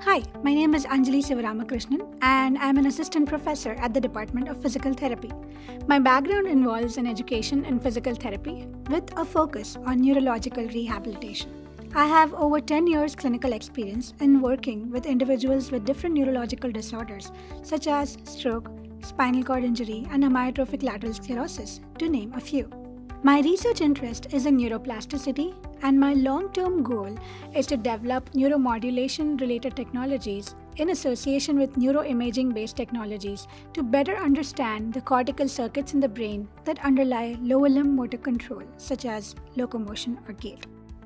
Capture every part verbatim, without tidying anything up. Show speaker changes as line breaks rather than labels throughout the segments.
Hi, my name is Anjali Sivaramakrishnan and I'm an assistant professor at the Department of Physical Therapy. My background involves an education in physical therapy with a focus on neurological rehabilitation. I have over ten years clinical experience in working with individuals with different neurological disorders such as stroke, spinal cord injury, and amyotrophic lateral sclerosis, to name a few. My research interest is in neuroplasticity, and my long-term goal is to develop neuromodulation-related technologies in association with neuroimaging-based technologies to better understand the cortical circuits in the brain that underlie lower limb motor control, such as locomotion or gait.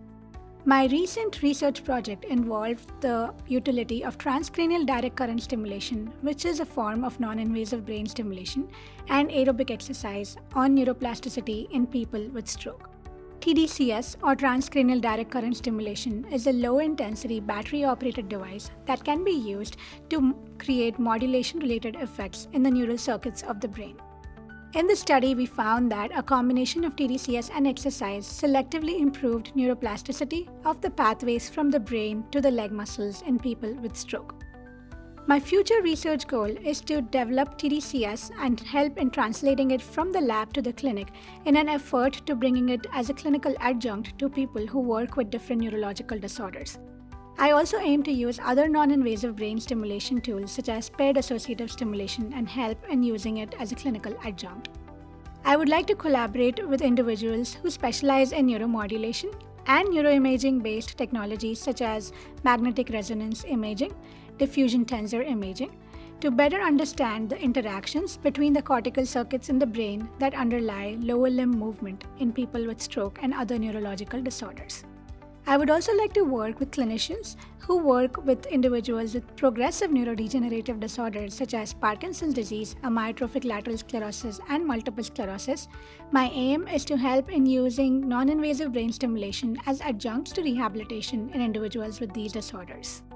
My recent research project involved the utility of transcranial direct current stimulation, which is a form of non-invasive brain stimulation, and aerobic exercise on neuroplasticity in people with stroke. T D C S, or transcranial direct current stimulation, is a low-intensity battery-operated device that can be used to create modulation-related effects in the neural circuits of the brain. In the study, we found that a combination of T D C S and exercise selectively improved neuroplasticity of the pathways from the brain to the leg muscles in people with stroke. My future research goal is to develop T D C S and help in translating it from the lab to the clinic in an effort to bringing it as a clinical adjunct to people who work with different neurological disorders. I also aim to use other non-invasive brain stimulation tools such as paired associative stimulation and help in using it as a clinical adjunct. I would like to collaborate with individuals who specialize in neuromodulation and neuroimaging-based technologies such as magnetic resonance imaging, diffusion tensor imaging, to better understand the interactions between the cortical circuits in the brain that underlie lower limb movement in people with stroke and other neurological disorders. I would also like to work with clinicians who work with individuals with progressive neurodegenerative disorders such as Parkinson's disease, amyotrophic lateral sclerosis, and multiple sclerosis. My aim is to help in using non-invasive brain stimulation as adjuncts to rehabilitation in individuals with these disorders.